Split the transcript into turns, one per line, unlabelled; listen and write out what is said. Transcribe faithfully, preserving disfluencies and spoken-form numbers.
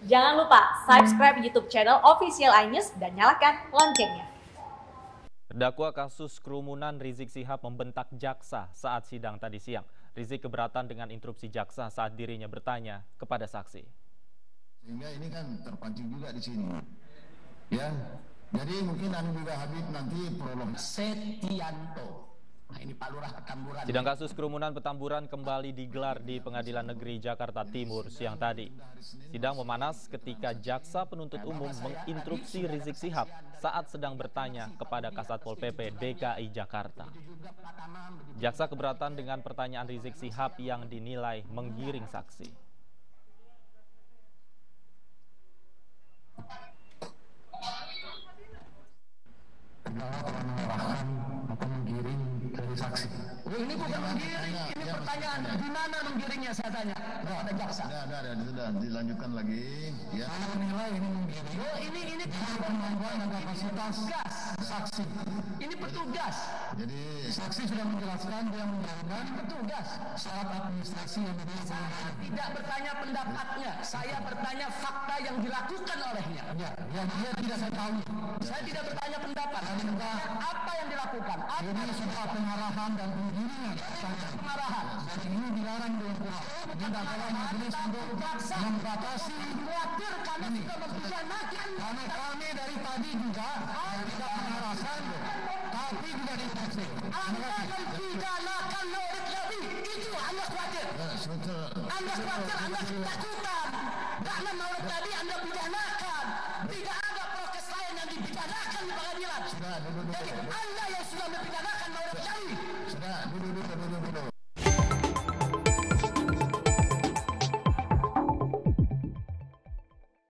Jangan lupa subscribe YouTube channel Official iNews dan nyalakan loncengnya.
Terdakwa kasus kerumunan Rizik Syihab membentak jaksa saat sidang tadi siang. Rizik keberatan dengan interupsi jaksa saat dirinya bertanya kepada saksi.
Sehingga ini kan terpancing juga di sini. Ya, jadi mungkin Anda juga Habib nanti prolog Setianto. Nah ini Pak Lurah Petamburan.
Sidang kasus kerumunan Petamburan kembali digelar di Pengadilan Negeri Jakarta Timur siang tadi. Sidang memanas ketika jaksa penuntut umum menginstruksi Rizik Syihab saat sedang bertanya kepada Kasatpol P P D K I Jakarta. Jaksa keberatan dengan pertanyaan Rizik Syihab yang dinilai menggiring saksi.
Saksi.
Oh, ini bukan menggiring, ini
ya,
pertanyaan.
ya.
Di mana menggiringnya saya tanya?
Nah,
ada jaksa.
Ada, ada, ada, sudah dilanjutkan lagi. Ya.
Saya menilai ini menggiring. Oh, ini ini pengakuan dan kapasitas gas saksi. Ini petugas. Jadi saksi sudah menjelaskan dia menjalankan petugas syarat administrasi yang saya tidak bertanya pendapatnya. Saya bertanya fakta yang dilakukan olehnya. Ya, yang dia tidak saya tahu. Saya tidak bertanya pendapat. Apa yang dilakukan? Apa ini sebuah pengarahan dan penggiringan. Pengarahan. Dan ini dilarang di Al-Quran. Minta tolong majelis untuk membatasi. Khawatir karena sudah mempidanakan. Karena kami dari tadi juga tidak mengarahkan, tapi juga diinstruksi. Anda mempidanakan Maulid Nabi. Itu Anda khawatir. Anda khawatir, Anda ketakutan. Karena Maulid Nabi Anda pidanakan. Tidak ada prokes lain yang dipidanakan di pengadilan. Jadi Anda yang